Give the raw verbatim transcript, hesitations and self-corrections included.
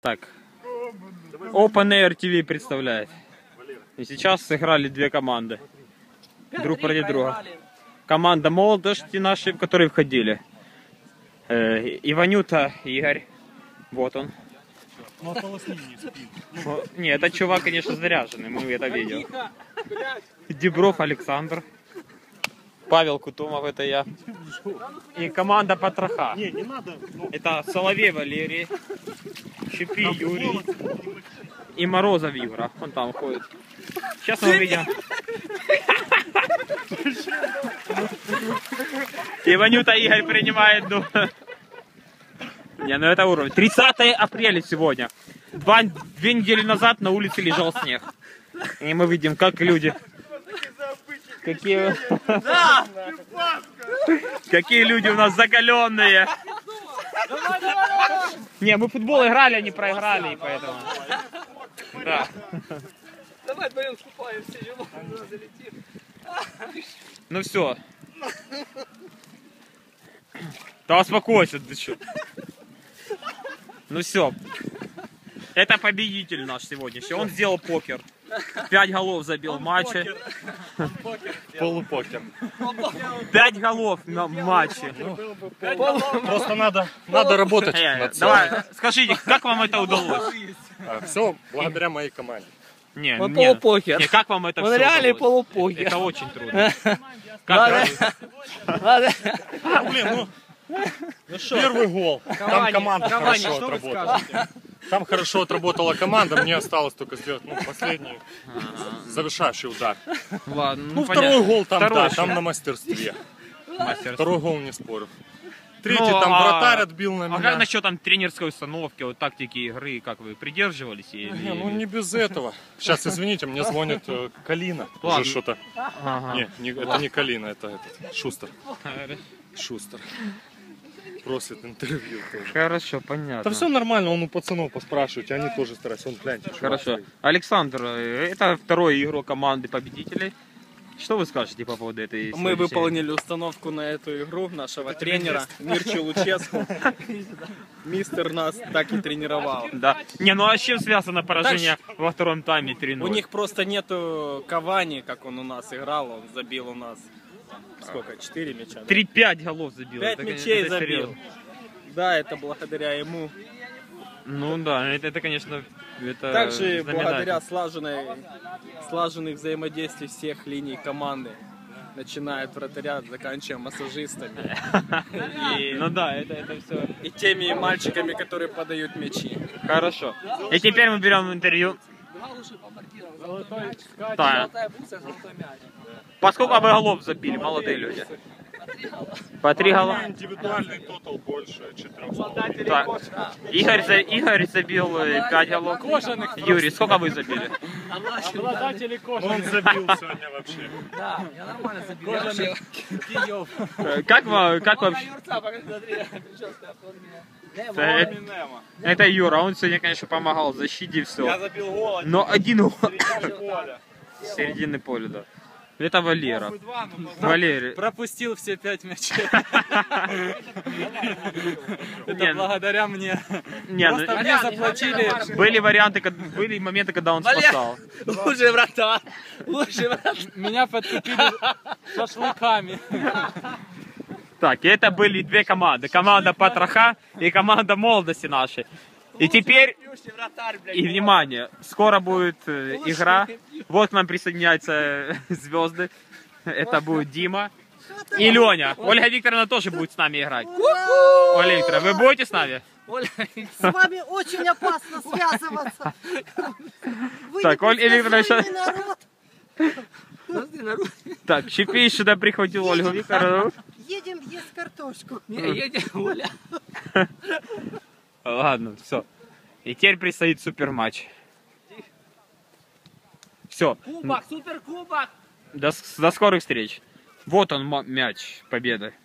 Так, Open Air ти ви представляет. И сейчас сыграли две команды. Друг против друга. Команда молодости нашей, в которые входили. Э, Иванюта Игорь. Вот он. Не, этот чувак, конечно, заряженный, мы это видим. Дебров Александр. Павел Кутумов, это я. И команда Потроха. Не, не надо. Это Соловей Валерий, Щепи Юрий и Морозов Юра. Он там ходит. Сейчас мы увидим. Иванюта Игорь принимает. Ну... Не, ну это уровень. тридцатое апреля сегодня. Два, две недели назад на улице лежал снег. И мы видим, как люди... Какие... Какие люди у нас закаленные. Не, мы в футбол играли, они проиграли, и поэтому... Да. Давай вдвоем скупаемся, его залетим. Ну все. Да успокойся, ты что? Ну все. Это победитель наш сегодняшний. Он сделал покер. Пять голов забил в матче. Полупокер. Пять голов на матче. Просто надо, надо работать над Давай, скажите, как вам это удалось? Все благодаря моей команде. Не, Он не, полупокер. не, как вам это Он все реальный удалось? полупокер. Это очень трудно. Ладно. Как Ладно. Ну, блин, ну, первый гол. Там команда хорошо отработала. Там хорошо отработала команда, мне осталось только сделать ну, последний завершающий удар. Ладно, Ну, ну второй понятно. гол там, Второй да, еще. там на мастерстве. Мастерство. Второй гол не спорю. Третий Ну, там а- вратарь отбил на А меня. как насчет там тренерской установки, вот тактики игры, как вы придерживались? Или... Не, ну не без этого. Сейчас, извините, мне звонит э, Калина. Ладно. Уже что-то. Ага. Не, не, это не Калина, это этот, Шустер. Шустер. Просит интервью тоже. Хорошо, понятно. Да все нормально, он у пацанов поспрашивайте, они тоже стараются. Он, гляньте, чувак Хорошо. стоит. Александр, это второй игрок команды победителей. Что вы скажете по поводу этой Мы сегодняшней- выполнили установку на эту игру нашего тренера Мирчу Луческу. Мистер нас так и тренировал. Да. Не, ну а с чем связано поражение во втором тайме три ноль? У них просто нету Кавани, как он у нас играл, он забил у нас сколько, четыре мяча? да? три-пять голов забил. Пять Это, мячей это забил. серьезно. Да, это благодаря ему. Ну да, это, это конечно, это Также знаменательно. благодаря слаженной, слаженных взаимодействий всех линий команды. Начиная от вратаря, заканчивая массажистами. И, Ну да, это, это все. и теми мальчиками, которые подают мячи. Хорошо. И теперь мы берем интервью. Да. По сколько вы голов забили, молодые люди? По три гола. Индивидуальный тотал больше четырёх. Так. Игорь, за- Игорь забил э, пять голов. Юрий, сколько вы забили? Обладатели Ну, он забил сегодня вообще. Да, я нормально забил. Киев. Э, Как, вам- как вообще? Это, это Юра, он сегодня, конечно, помогал в защите и все. забил гол. Но один гол с середины поля, да. Это Валера. Валерий. Пропустил все пять мячей. Не, Это благодаря мне. Не, ну, Просто мне заплатили. были варианты, кад- были моменты, когда он спасал. Лучший вратарь. Лучший вратарь. Меня подкупили шашлыками. Так, и это были две команды. Команда Потроха и команда молодости нашей. И теперь, и внимание, скоро будет э, игра. Вот к нам присоединяются э, звезды. Это будет Дима и Леня. Ольга Викторовна тоже будет с нами играть. Ольга Викторовна, вы будете с нами? С вами очень опасно связываться. Вы Так, Ольга Викторовна, непредсказуемый народ. Так, Щепей сюда прихватил Ольгу Викторовну. Едем есть картошку. Ладно, все. И теперь предстоит суперматч. Все. Кубок, суперкубок. До, с- до скорых встреч. Вот он ма- мяч победы.